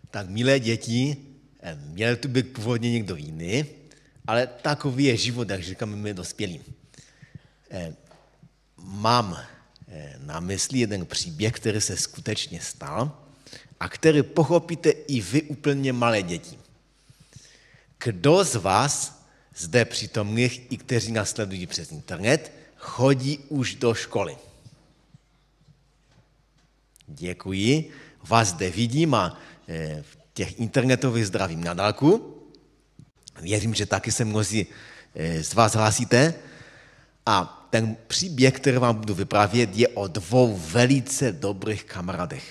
Tak milé děti, měl tu být původně někdo jiný, ale takový je život, jak říkáme my dospělí. Mám na mysli jeden příběh, který se skutečně stal a který pochopíte i vy úplně malé děti. Kdo z vás zde přítomných, i kteří nás sledují přes internet, chodí už do školy? Děkuji. Vás zde vidím a v těch internetových zdravím na dálku. Věřím, že taky se mnozí z vás hlásíte. A ten příběh, který vám budu vyprávět, je o dvou velice dobrých kamarádech.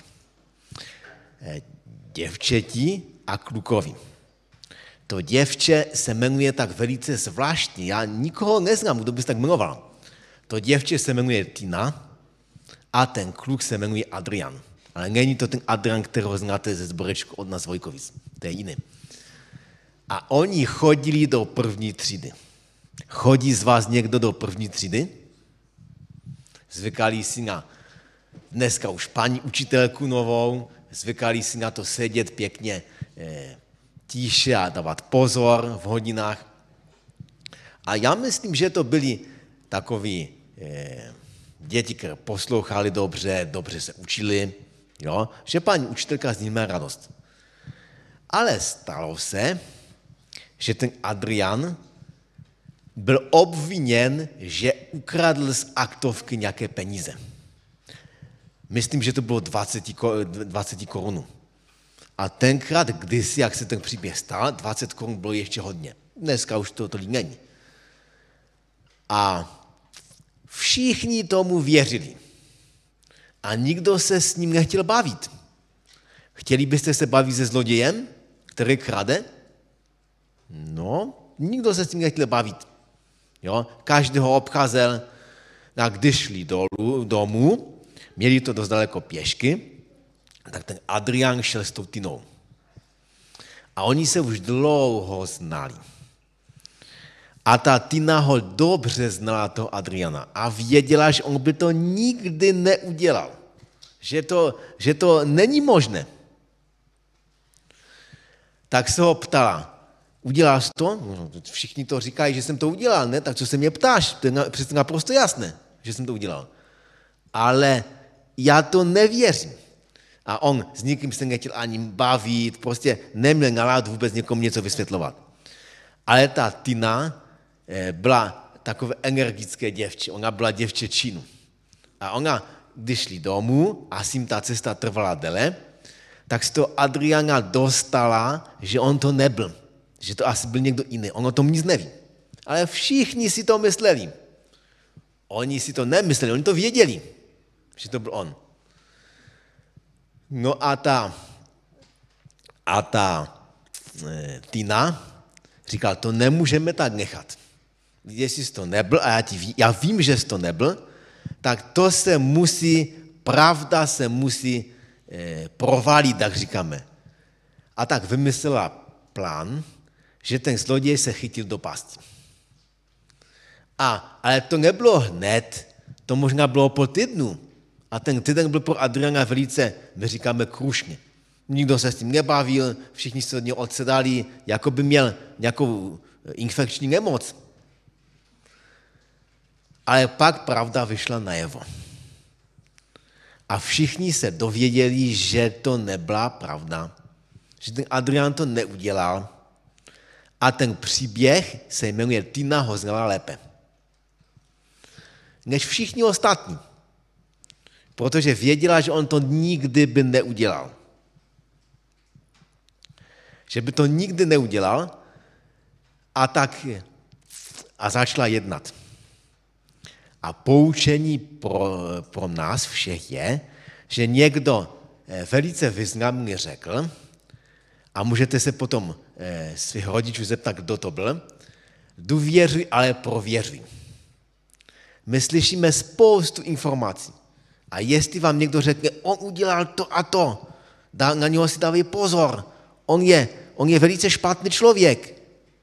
Děvčeti a klukovi. To děvče se jmenuje tak velice zvláštně. Já nikoho neznám, kdo by se tak jmenoval. To děvče se jmenuje Tina a ten kluk se jmenuje Adrian. Ale není to ten Adrian, kterého znáte ze Zborečku od nás Vojkovic. To je jiný. A oni chodili do první třídy. Chodí z vás někdo do první třídy? Zvykali si na dneska už paní učitelku novou, zvykali si na to sedět pěkně tiše a dávat pozor v hodinách. A já myslím, že to byli takoví děti, které poslouchali dobře se učili, jo? Že paní učitelka z nich má radost. Ale stalo se, že ten Adrian byl obviněn, že ukradl z aktovky nějaké peníze. Myslím, že to bylo 20 korun. A tenkrát, kdysi, jak se ten příběh stal, 20 korun bylo ještě hodně. Dneska už to tolik není. A všichni tomu věřili. A nikdo se s ním nechtěl bavit. Chtěli byste se bavit se zlodějem, který krade? No, nikdo se s tím nechtěl bavit. Jo? Každý ho obcházel. A když šli domů, měli to dost daleko pěšky, tak ten Adrian šel s tou Tinou. A oni se už dlouho znali. A ta Tina ho dobře znala, toho Adriana. A věděla, že on by to nikdy neudělal. Že to není možné. Tak se ho ptala, udělal jsi to? No, všichni to říkají, že jsem to udělal, ne? Tak co se mě ptáš? To je přece naprosto jasné, že jsem to udělal. Ale já to nevěřím. A on s nikým se nechtěl ani bavit, prostě neměl náladu vůbec někomu něco vysvětlovat. Ale ta Tina byla takové energické děvče, ona byla děvče činu. A ona, když šli domů, asi jim ta cesta trvala déle, tak z toho Adriana dostala, že on to nebyl, že to asi byl někdo jiný, on o tom nic neví. Ale všichni si to mysleli. Oni si to nemysleli, oni to věděli, že to byl on. No a ta Tina říkala, to nemůžeme tak nechat. Jestli jsi to nebyl, a já vím, že jsi to nebyl, tak to se musí, pravda se musí provalit, tak říkáme. A tak vymyslela plán, že ten zloděj se chytil do pasti. Ale to nebylo hned, to možná bylo po týdnu. A ten týden byl pro Adriana velice, my říkáme, krušně. Nikdo se s tím nebavil, všichni se od něj odsedali, jako by měl nějakou infekční nemoc. Ale pak pravda vyšla najevo. A všichni se dověděli, že to nebyla pravda, že ten Adrian to neudělal. A ten příběh se jmenuje Tina ho znala lépe než všichni ostatní. Protože věděla, že on to nikdy by neudělal. Že by to nikdy neudělal a začala jednat. A poučení pro nás všech je, že někdo velice významně řekl, a můžete se potom svých rodičů zeptat, kdo to byl, důvěřuj, ale prověřuj. My slyšíme spoustu informací. A jestli vám někdo řekne, on udělal to a to, na něho si dávej pozor, on je velice špatný člověk.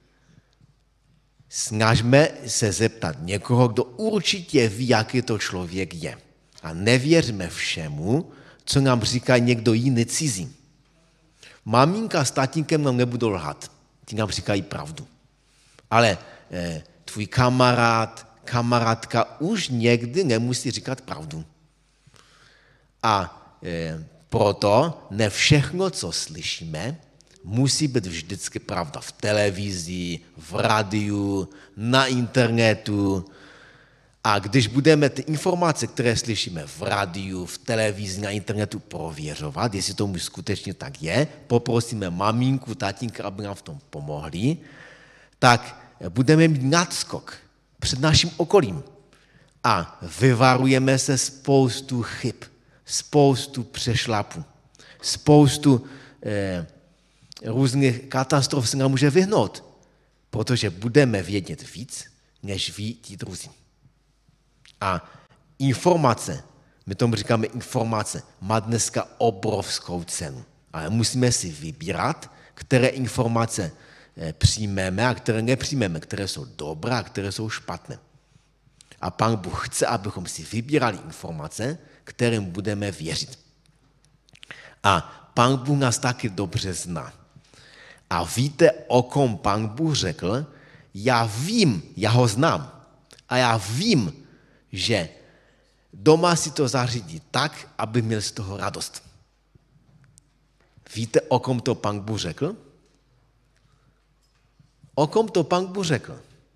Snažme se zeptat někoho, kdo určitě ví, jaký to člověk je. A nevěřme všemu, co nám říká někdo jiný cizí. Maminka s tatínkem nám nebudou lhat. Ti nám říkají pravdu. Ale tvůj kamarádka už někdy nemusí říkat pravdu. A proto ne všechno, co slyšíme, musí být vždycky pravda v televizi, v rádiu, na internetu. A když budeme ty informace, které slyšíme v rádiu, v televizi, na internetu prověřovat, jestli tomu skutečně tak je, poprosíme maminku, tatínka, aby nám v tom pomohli, tak budeme mít nadskok před naším okolím. A vyvarujeme se spoustu chyb, spoustu přešlapů, spoustu různých katastrof se nám může vyhnout, protože budeme vědět víc, než ví ti druzí. A informace, my tomu říkáme informace, má dneska obrovskou cenu. Ale musíme si vybírat, které informace přijmeme a které nepřijmeme, které jsou dobré a které jsou špatné. A Pán Bůh chce, abychom si vybírali informace, kterým budeme věřit. A Pán Bůh nás taky dobře zná. A víte, o kom Pán Bůh řekl, já vím, já ho znám. A já vím, že doma si to zařídí tak, aby měl z toho radost. Víte, o kom to Pán Bůh řekl? O kom to Pán Bůh řekl?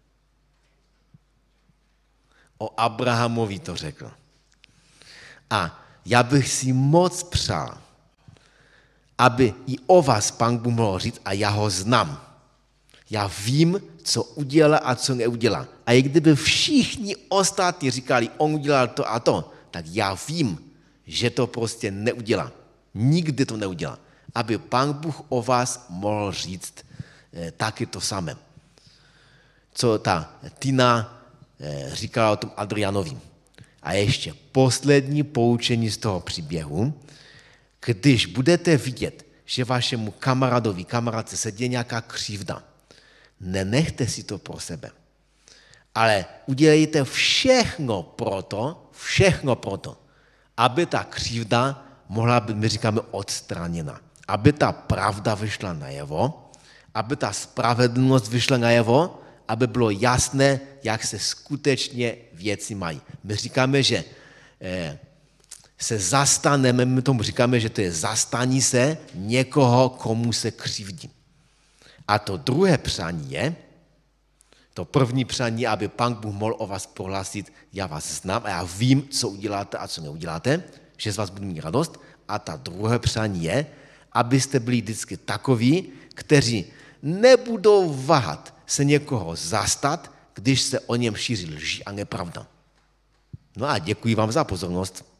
O Abrahamovi to řekl. A já bych si moc přál, aby i o vás Pán Bůh mohl říct, a já ho znám. Já vím, co udělá a co neudělá. A i kdyby všichni ostatní říkali, on udělal to a to, tak já vím, že to prostě neudělá. Nikdy to neudělá. Aby Pán Bůh o vás mohl říct taky to samé. Co ta Tina říkala o tom Adrianovi. A ještě poslední poučení z toho příběhu. Když budete vidět, že vašemu kamarádce se děje nějaká křivda, nenechte si to pro sebe. Ale udělejte všechno proto, aby ta křivda mohla být, my říkáme, odstraněna. Aby ta pravda vyšla najevo, aby ta spravedlnost vyšla najevo, aby bylo jasné, jak se skutečně věci mají. My říkáme, že se zastaneme, my tomu říkáme, že to je zastání se někoho, komu se křivdí. A to druhé přání je, to první přání, aby Pán Bůh mohl o vás prohlásit, já vás znám a já vím, co uděláte a co neuděláte, že z vás budu mít radost. A ta druhé přání je, abyste byli vždycky takoví, kteří nebudou váhat se někoho zastat, když se o něm šíří lži a nepravda. No a děkuji vám za pozornost.